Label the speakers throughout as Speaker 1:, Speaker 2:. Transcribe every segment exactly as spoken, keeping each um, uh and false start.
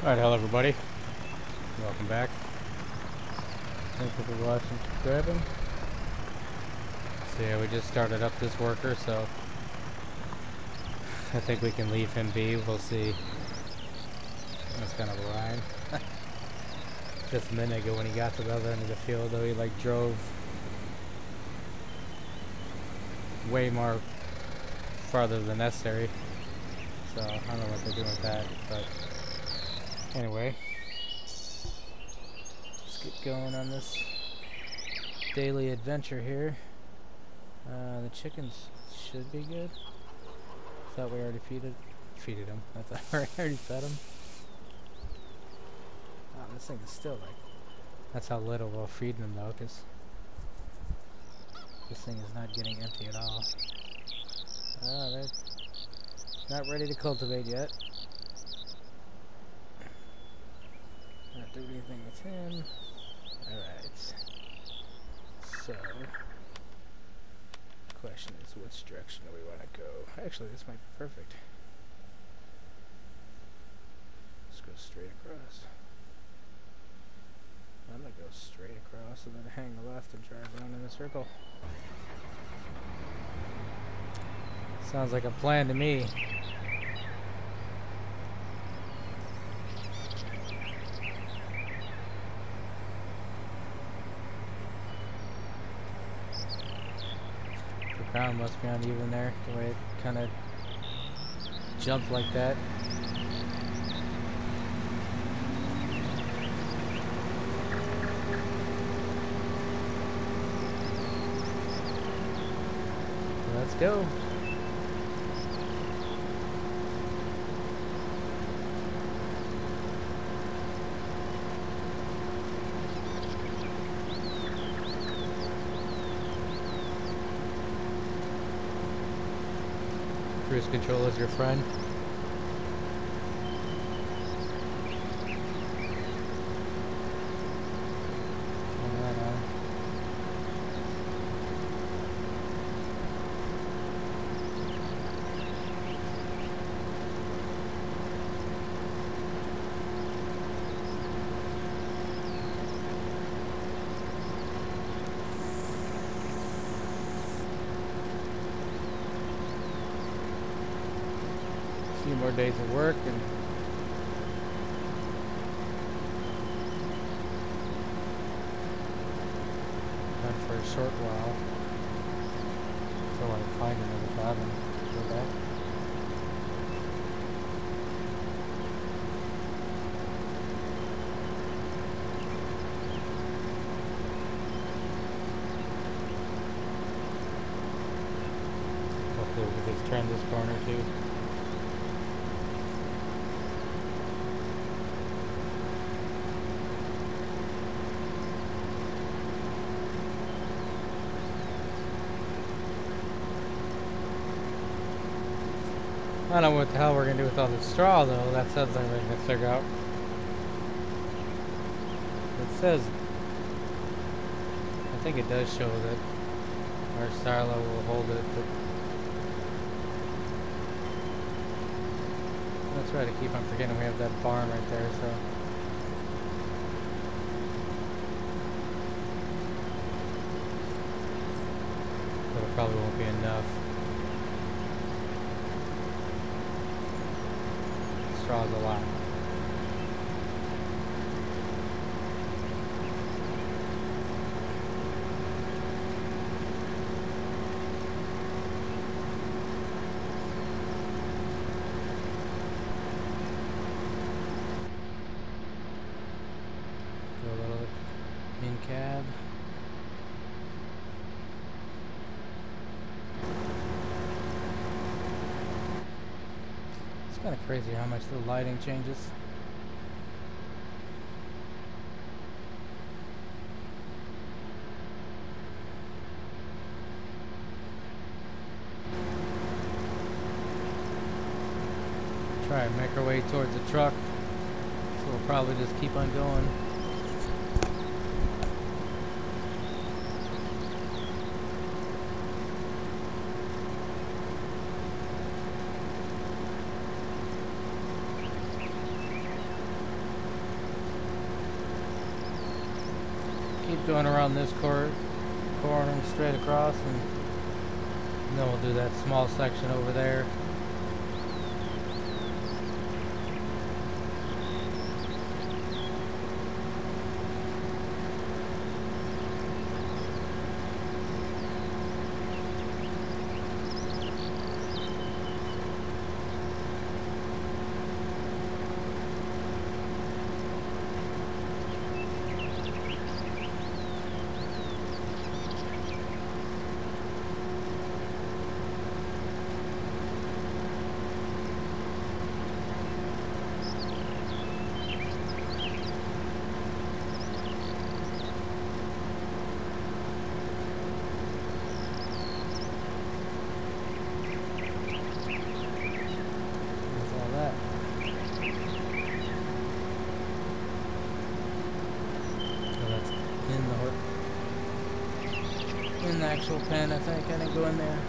Speaker 1: Alright, hello everybody. Welcome back. Thank you for watching and subscribing. So yeah, we just started up this worker, so I think we can leave him be. We'll see. That's kind of a line. Just a minute ago when he got to the other end of the field, though, he like drove way more farther than necessary. So I don't know what they're doing with that, but anyway. Get going on this daily adventure here. Uh, the chickens should be good. Thought we already feeded feeded them. I thought we already fed them. Oh, this thing is still like. That's how little we're feeding them though, because this thing is not getting empty at all. Oh, they're not ready to cultivate yet. Not doing anything with him. Alright, so, question is which direction do we want to go? Actually, this might be perfect. Let's go straight across. I'm going to go straight across and then hang left and drive around in a circle. Sounds like a plan to me. Ground must be uneven there, the way it kind of jumped like that. Let's go. Cruise control is your friend. Turn that on. Few more days of work and done for a short while until I find another job and go back. Hopefully we can just turn this corner too. I don't know what the hell we're gonna do with all this straw though. That's something we're gonna figure out. It says, I think it does show that our silo will hold it, but that's right. I keep on forgetting we have that barn right there. So but it probably won't be enough. Straw's a lot. Go a little in cab. Kind of crazy how much the lighting changes. Try and make our way towards the truck, so we'll probably just keep on going. going around this cor corner straight across, and, and then we'll do that small section over there. In the actual pen, I think. I didn't go in there.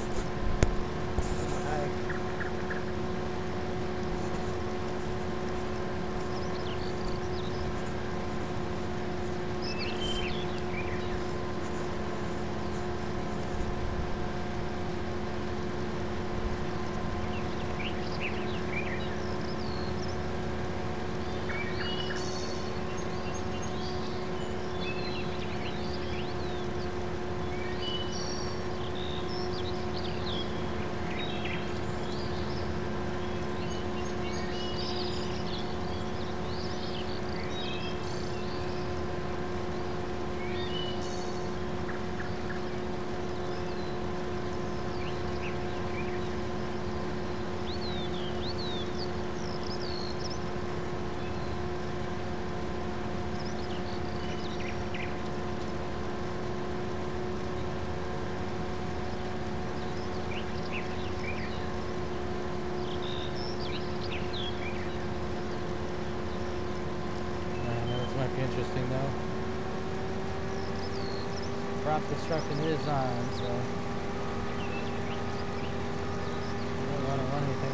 Speaker 1: Interesting though. Crop destruction is on, so you don't want to run anything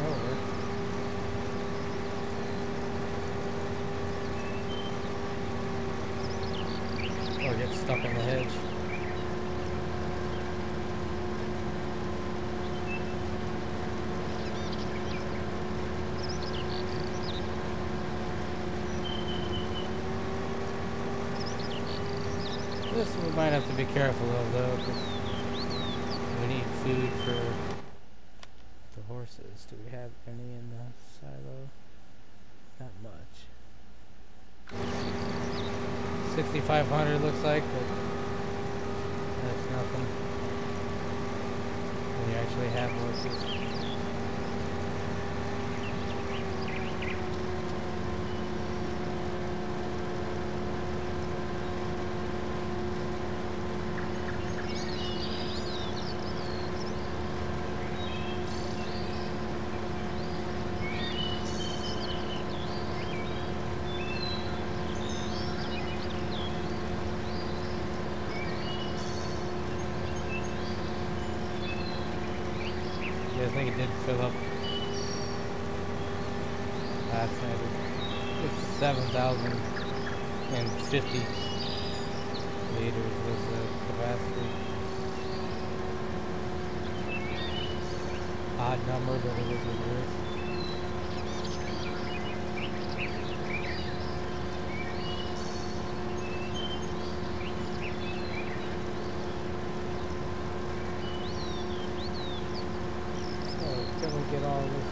Speaker 1: over. Or get stuck in the hedge. This we might have to be careful of though, because we need food for the horses. Do we have any in the silo? Not much. sixty-five hundred looks like, but that's nothing. We actually have horses. Yeah, I think it did fill up last night. It's seven thousand fifty liters was the capacity. Odd number, but it was what it is. Can we get all this done?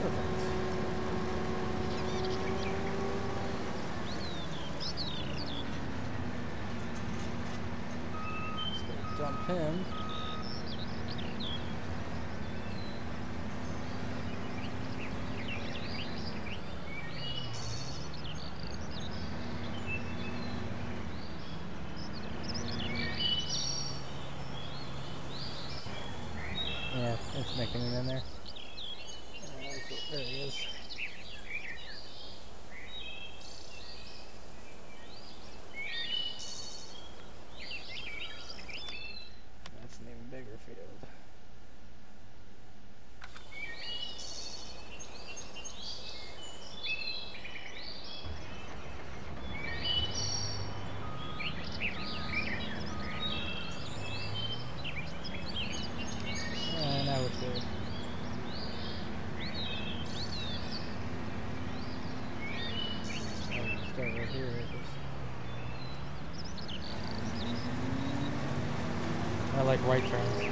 Speaker 1: Perfect. Just gonna dump him. Yeah, it's making it in there. Uh, there he is. That's an even bigger field. And now it's good. I'll start right here. I like right turns.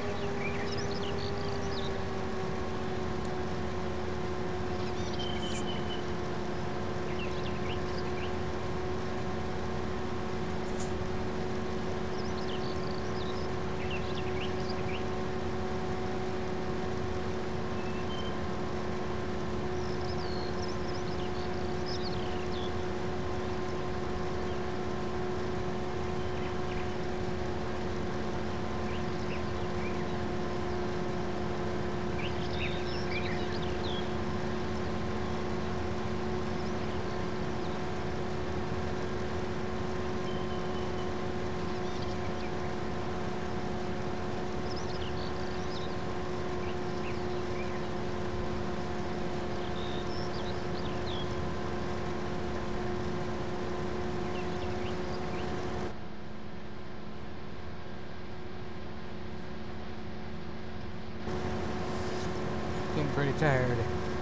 Speaker 1: Getting pretty tired.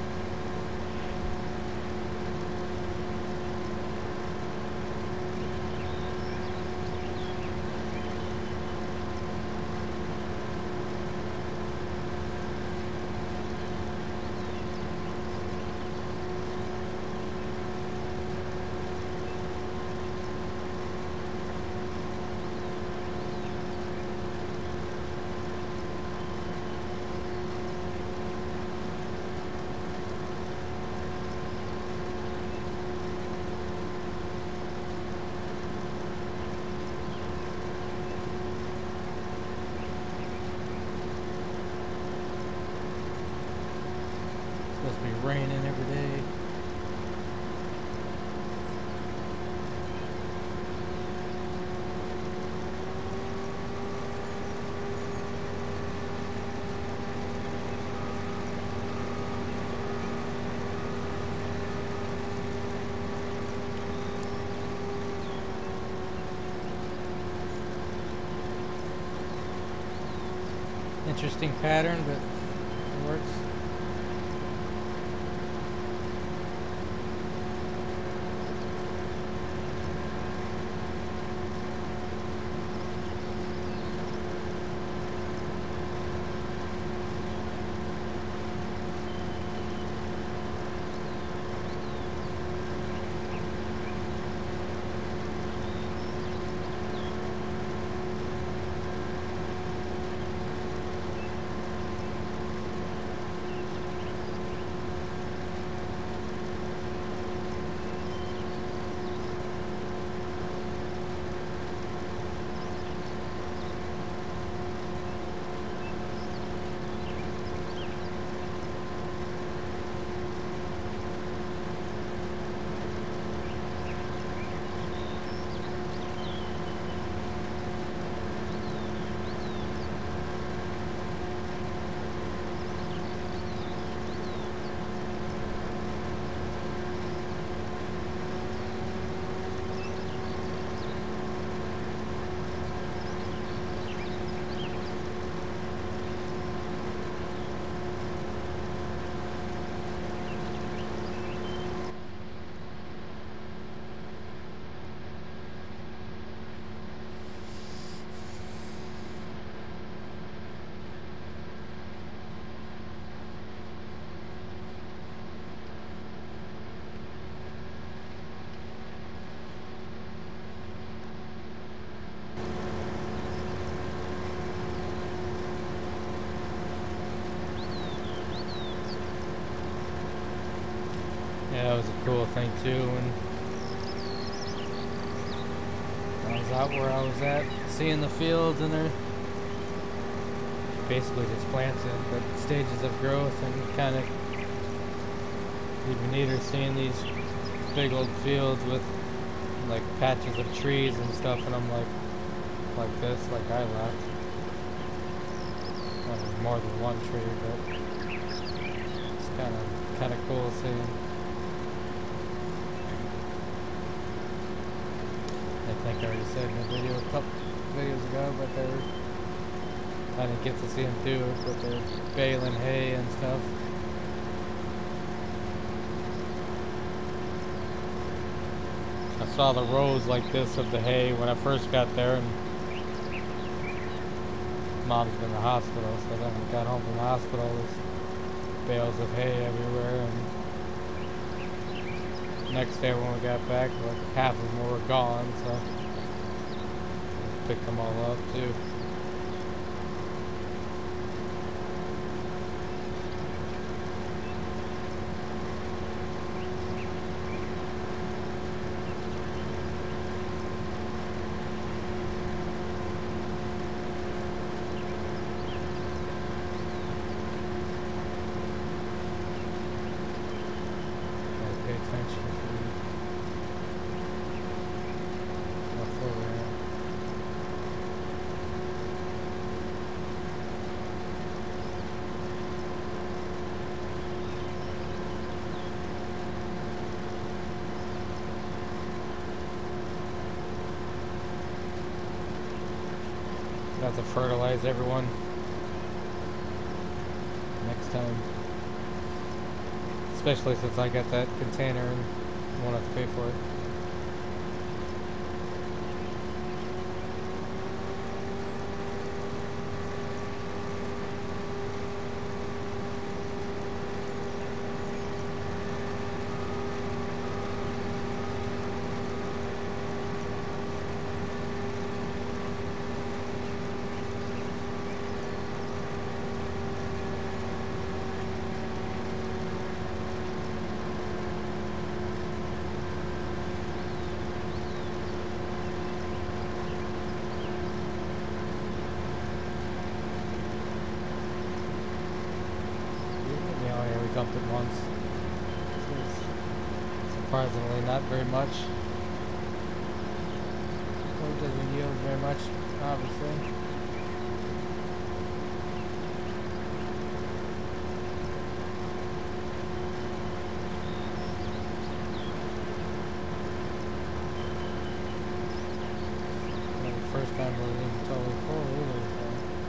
Speaker 1: Supposed to be raining every day. Interesting pattern, but it works. That was a cool thing too. When I was out where I was at, seeing the fields, and they're basically just plants in, but stages of growth, and kind of even neater seeing these big old fields with like patches of trees and stuff, and I'm like, like this, like I left. Well, more than one tree, but it's kind of kind of cool seeing. I think I already said in the video a couple videos ago, but they're I didn't get to see them do it, but they're baling hay and stuff. I saw the rows like this of the hay when I first got there, and Mom's been in the hospital, so then we got home from the hospital, there's bales of hay everywhere, and next day when we got back, like half of them were gone, so we picked them all up too. Have to fertilize everyone next time, especially since I got that container and won't have to pay for it. Dumped it once. Surprisingly, not very much. Well, it doesn't yield very much, obviously. Well, the first time we were even totally full either. So.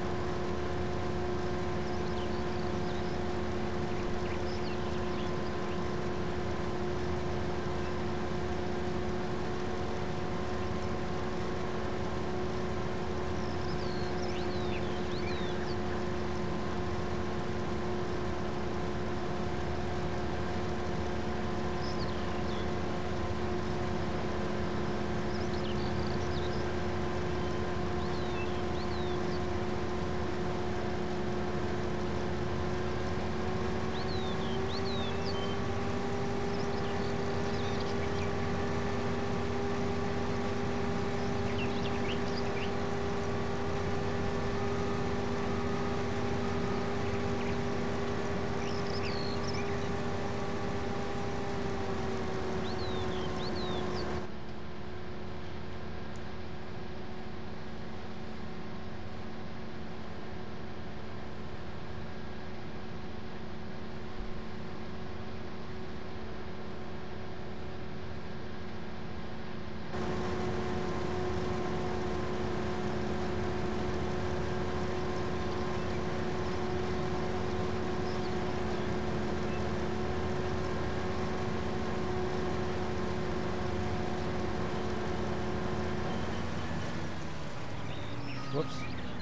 Speaker 1: Whoops.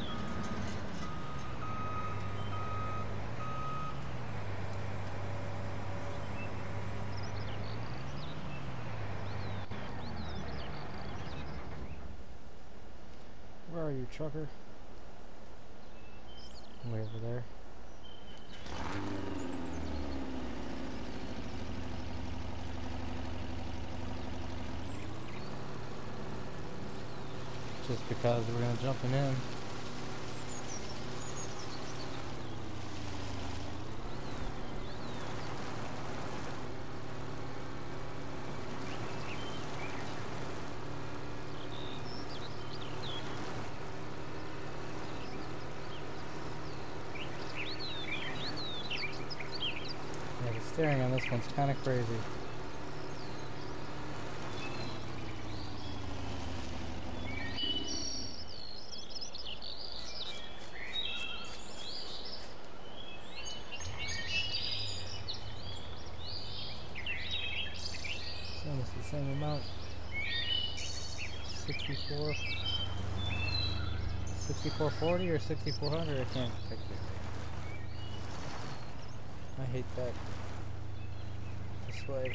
Speaker 1: Where are you, trucker? Way over there. just because we're gonna jumping in. Yeah, the steering on this one's kind of crazy. Almost the same amount. sixty-four, sixty-four forty or sixty-four hundred, I can't pick it. I hate that. This way.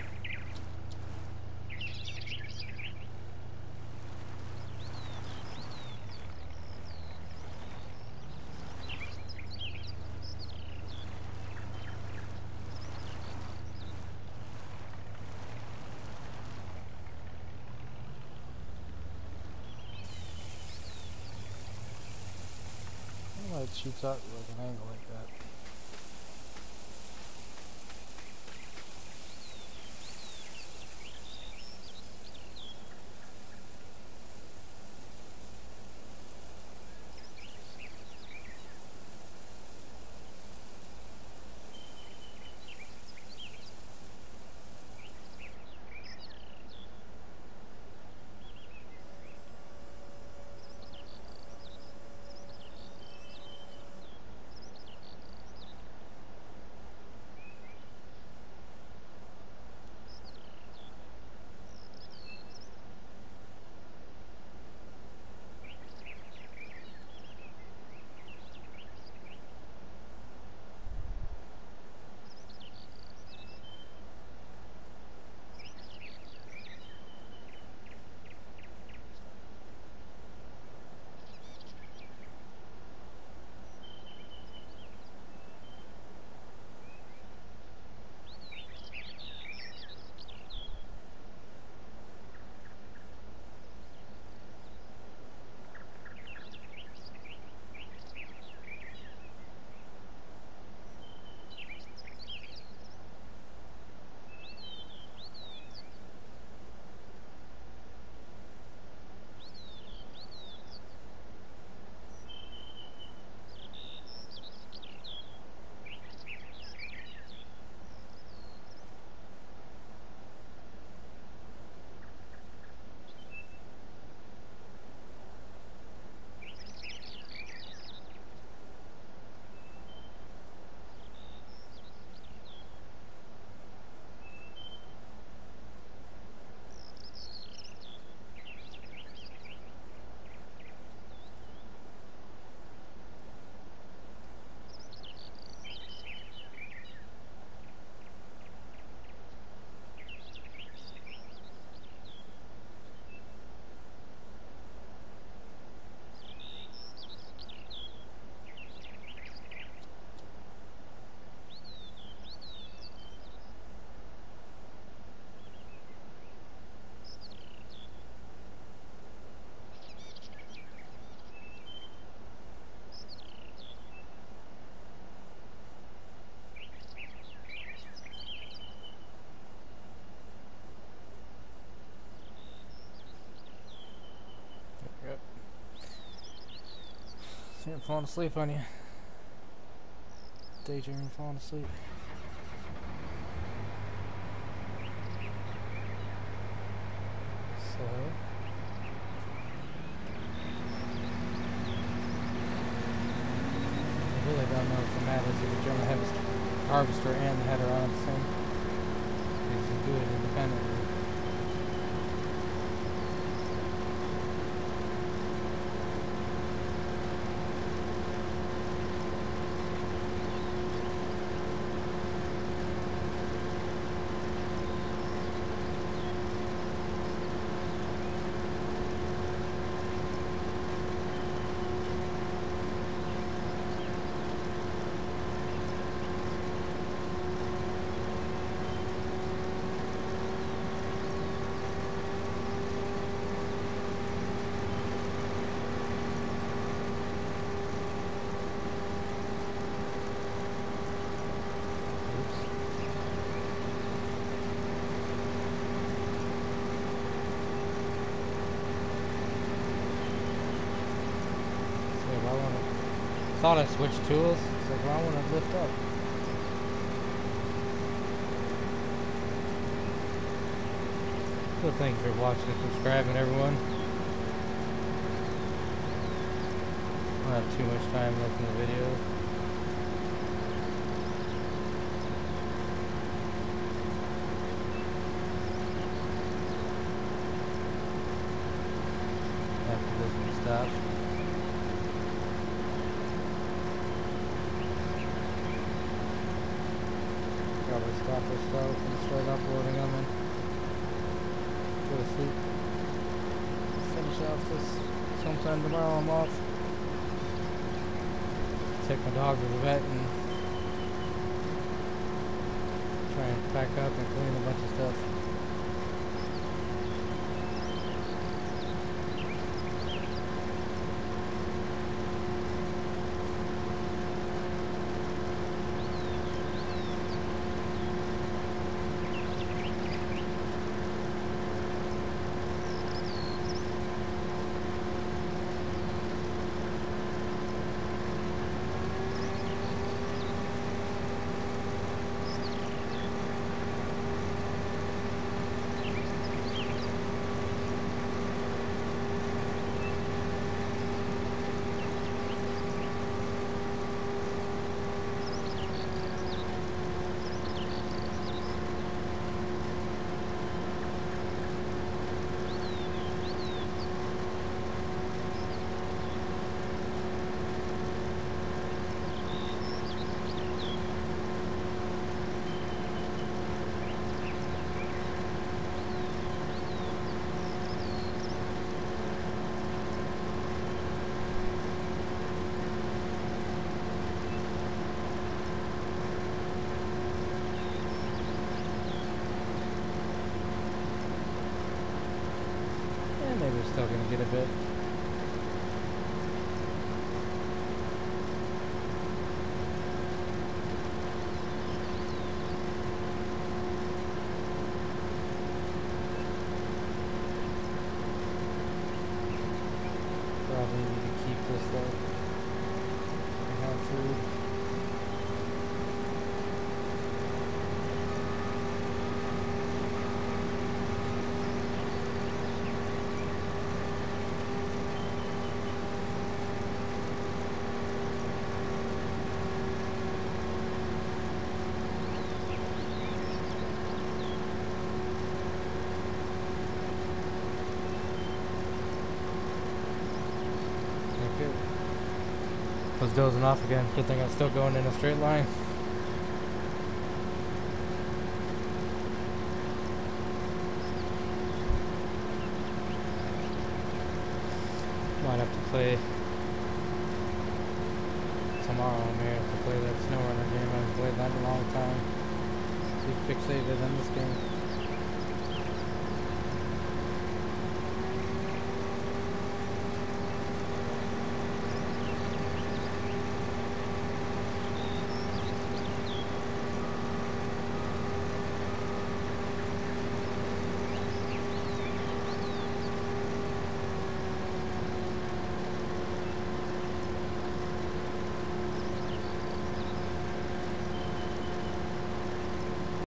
Speaker 1: I don't know why it shoots out like an angle like that. I'm falling asleep on you. Daydreaming, falling asleep. So I really don't know if the matters if the German harvester, harvester and the header on the same. Because you do it independently. want to... Thought I switched tools. It's like, well, I want to lift up. So thank you for watching and subscribing, everyone. I don't have too much time left in the video. After this one stops. Probably stop herself and start uploading them and go to sleep. Finish off this sometime tomorrow. I'm off. Take my dog to the vet and try and pack up and clean a bunch of stuff. Maybe we're still gonna get a bit. Probably need to keep this though. I have food. I was dozing off again. Good thing I'm still going in a straight line. Might have to play tomorrow. I may have to play that SnowRunner game. I haven't played that in a long time. See fixated on this game.